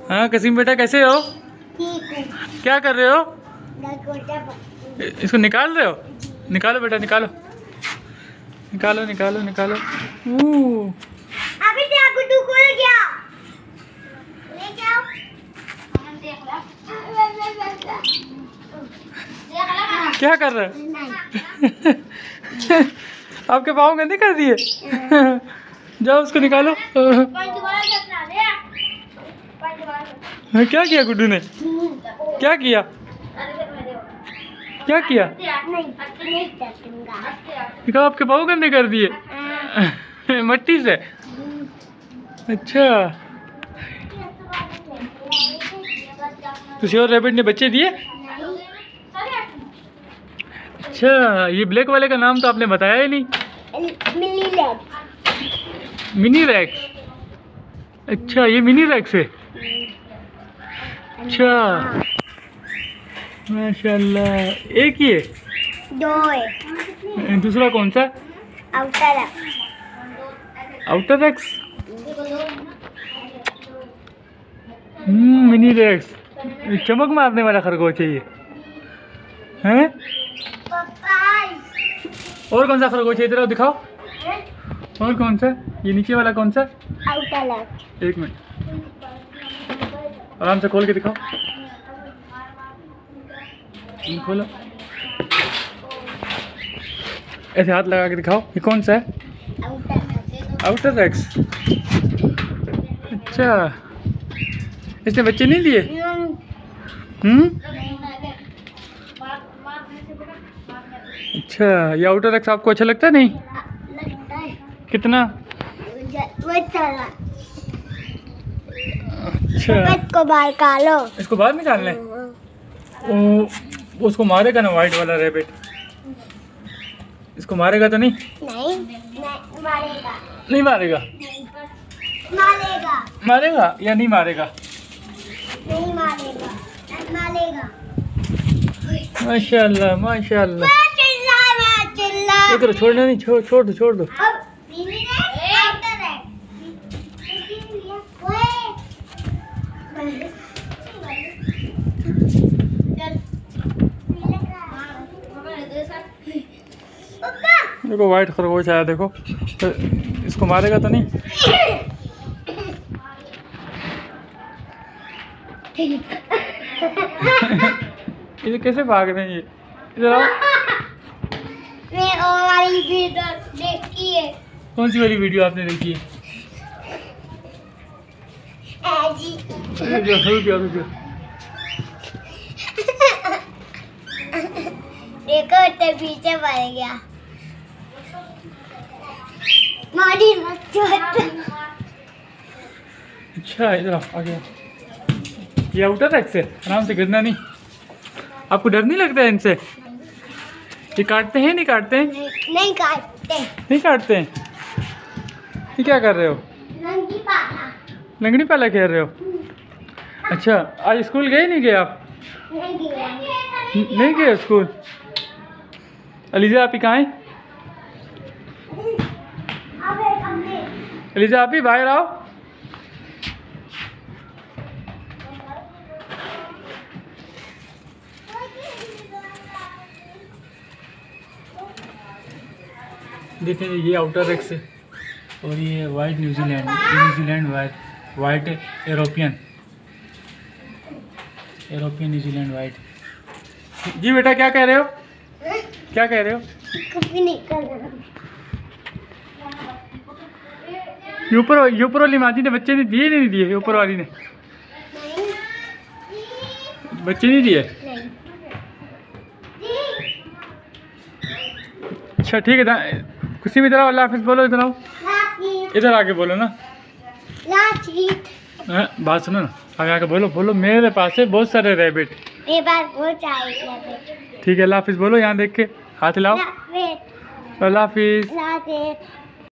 हाँ कसीम बेटा कैसे हो? क्या कर रहे हो? इसको निकाल रहे हो? निकालो बेटा निकालो निकालो निकालो निकालो। अभी तेरा गुड्डू खुल गया। लेके आओ। क्या कर रहे हो? आपके पाँव गंदे कर दिए। जाओ उसको निकालो। क्या किया गुड्डू ने? क्या किया? क्या किया? देखो आपके पाँव गंदे कर दिए मिट्टी से। अच्छा किसी और रैबिट ने बच्चे दिए? अच्छा ये ब्लैक वाले का नाम तो आपने बताया ही नहीं। Mini Rex. अच्छा ये मिनी रैक्स है। अच्छा माशाल्लाह। एक ही है? दो है। दूसरा कौन सा? आउटर है। Outer Rex. Mini Rex. चमक मारने वाला खरगोश है ये हैं? और कौन सा खरगोश है? इधर आओ दिखाओ। और कौन सा? ये नीचे वाला कौन सा? Outer racks. एक मिनट आराम से खोल के दिखाओ। खोलो ऐसे हाथ लगा के दिखाओ। ये कौन सा है? Outer Rex. अच्छा इसने बच्चे नहीं दिए? अच्छा ये आउटर रैक्स आपको अच्छा लगता है? नहीं लगता है। कितना? अच्छा इसको बाहर निकालो। इसको बाहर निकालना है? उसको मारेगा ना वाइट वाला रैबिट? इसको मारेगा तो नहीं? नहीं मारेगा। नहीं मारेगा? मारेगा। मारेगा या नहीं मारेगा? नहीं मारेगा। मारेगा। माशाल्लाह माशाल्लाह। माशाल्लाह। ये करो छोड़ना नहीं। छोड़ दो छोड़ दो। अब देखो वाइट खरगोश आया देखो। तो इसको मारेगा तो नहीं? ये कैसे भाग रहे हैं ये? इधर आओ। मैं और वाली वीडियो देखी है। कौन सी वाली वीडियो आपने देखी है? रुको। देखो तो पीछे पड़ गया। मारी अच्छा इधर आ गया। ये आउटर रैक्स है। आराम से गिरना नहीं। आपको डर नहीं लगता है इनसे? ये काटते हैं नहीं काटते हैं? नहीं काटते। नहीं काटते हैं। ये क्या कर रहे हो? लंगी पाला। लंगड़ी पाला खेल रहे हो? अच्छा आज स्कूल गए नहीं गए आप? नहीं गए स्कूल? अलीजा आप ही कहाँ हैं? अलीजा आप ही बाहर आओ। देखें ये आउटर रैक्स है और ये white New Zealand white European New Zealand white. जी बेटा क्या कह रहे हो? क्या कह रहे हो? कुछ भी नहीं कर रहा। ऊपर वाली माजी ने बच्चे ने दिए नहीं दिए? ऊपर वाली ने बच्चे नहीं दिए? अच्छा ठीक है। खुशी में इधर आओ। अल्लाह हाफिज़ बोलो। इधर आओ। इधर आके बोलो ना। बात सुनो ना। आगे आके बोलो मेरे पास है बहुत सारे रैबिट। मेरे पास बहुत सारे। ठीक है अल्लाह हाफिज़ बोलो। यहाँ देख के हाथ हिलाओ। अल्लाह हाफिज़।